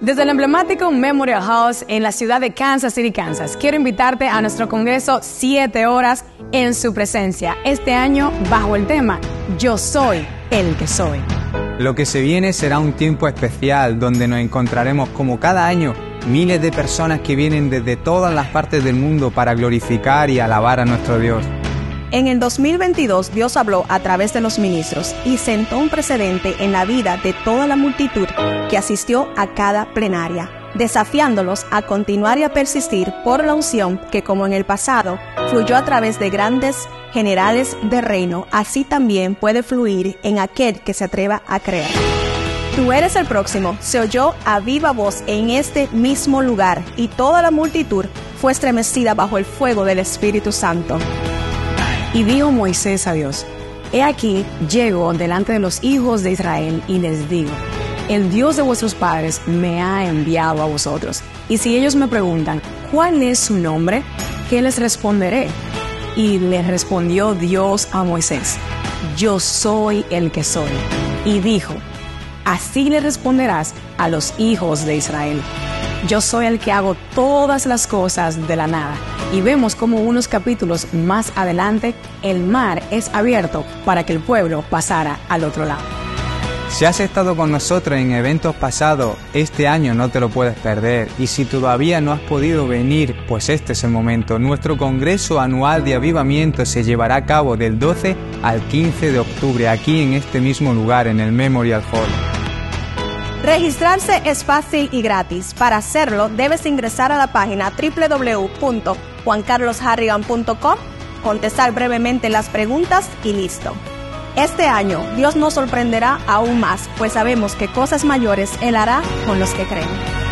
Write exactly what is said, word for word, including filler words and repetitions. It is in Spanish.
Desde el emblemático Memorial House en la ciudad de Kansas City, Kansas, quiero invitarte a nuestro congreso siete horas en su presencia. Este año bajo el tema Yo soy el que soy. Lo que se viene será un tiempo especial donde nos encontraremos como cada año miles de personas que vienen desde todas las partes del mundo para glorificar y alabar a nuestro Dios. En el dos mil veintidós, Dios habló a través de los ministros y sentó un precedente en la vida de toda la multitud que asistió a cada plenaria, desafiándolos a continuar y a persistir por la unción que, como en el pasado, fluyó a través de grandes generales de reino, así también puede fluir en aquel que se atreva a creer. Tú eres el próximo, se oyó a viva voz en este mismo lugar, y toda la multitud fue estremecida bajo el fuego del Espíritu Santo. Y dijo Moisés a Dios: He aquí, llego delante de los hijos de Israel y les digo, el Dios de vuestros padres me ha enviado a vosotros. Y si ellos me preguntan, ¿cuál es su nombre? ¿Qué les responderé? Y le respondió Dios a Moisés: Yo soy el que soy. Y dijo: Así le responderás a los hijos de Israel. Yo soy el que hago todas las cosas de la nada. Y vemos como unos capítulos más adelante, el mar es abierto para que el pueblo pasara al otro lado. Si has estado con nosotros en eventos pasados, este año no te lo puedes perder. Y si todavía no has podido venir, pues este es el momento. Nuestro Congreso Anual de Avivamiento se llevará a cabo del doce al quince de octubre, aquí en este mismo lugar, en el Memorial Hall. Registrarse es fácil y gratis. Para hacerlo, debes ingresar a la página doble u doble u doble u punto juan carlos harrigan punto com, contestar brevemente las preguntas y listo. Este año, Dios nos sorprenderá aún más, pues sabemos que cosas mayores Él hará con los que creen.